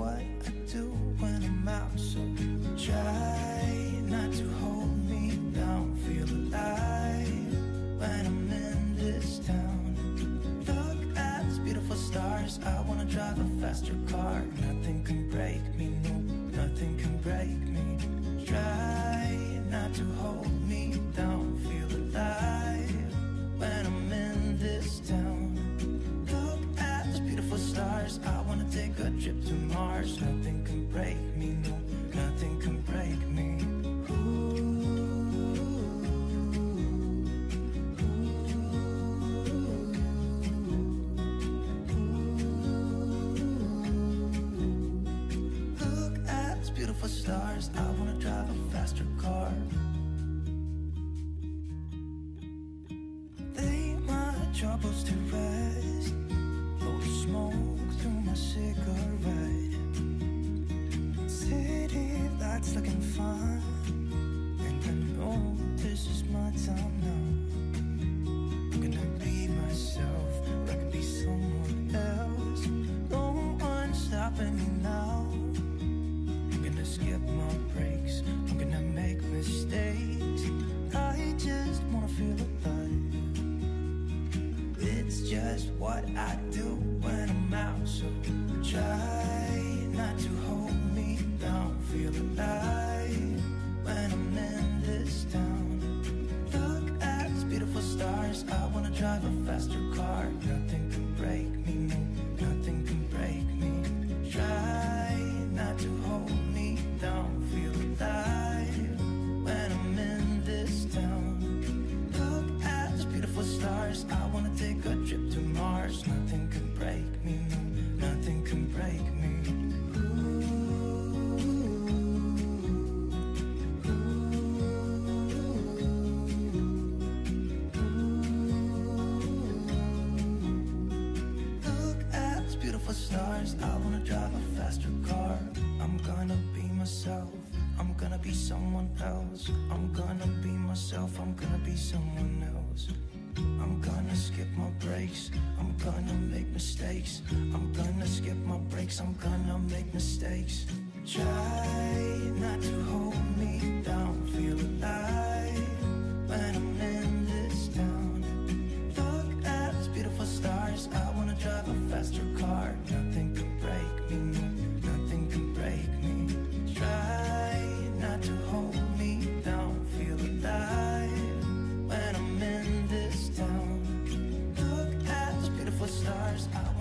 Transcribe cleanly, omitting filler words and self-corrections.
what I do when I'm out. So try not to hold me down. Feel alive when I'm in this town. Look at these beautiful stars. I wanna drive a faster car. Nothing can break me, no, nothing can break me. Try not to hold me down. Feel alive when I'm in this town. Look at these beautiful stars. I wanna take a trip to Mars. Nothing can break me, no, nothing can break me. Look at these beautiful stars. I wanna drive a faster car. Lay my troubles to rest. Blow the smoke through my cigarette. City lights looking fine, and I know this is my time now. I'm gonna be myself, or I could be someone else. No one's stopping me now. I'm gonna skip my breaks, I'm gonna make mistakes. I just wanna feel alive. It's just what I do when I'm out. So try not to hold me down. Feel alive when I'm in this town. Look at these beautiful stars. I wanna drive a faster car. Nothing can break me, no, nothing can break me. Try not to hold me down. Feel alive when I'm in this town. Look at these beautiful stars. I wanna take a trip to Mars. Nothing can break me, no, nothing can break me. Stars, I wanna drive a faster car. I'm gonna be myself, I'm gonna be someone else. I'm gonna be myself, I'm gonna be someone else. I'm gonna skip my breaks, I'm gonna make mistakes. I'm gonna skip my breaks, I'm gonna make mistakes. Try not to hold me down. Feel alive when I'm in this town. Look at these beautiful stars. I wanna drive a faster car. Nothing can break me, no, nothing can break me. Try not to hold me down. Feel alive when I'm in this town. Look at these beautiful stars. I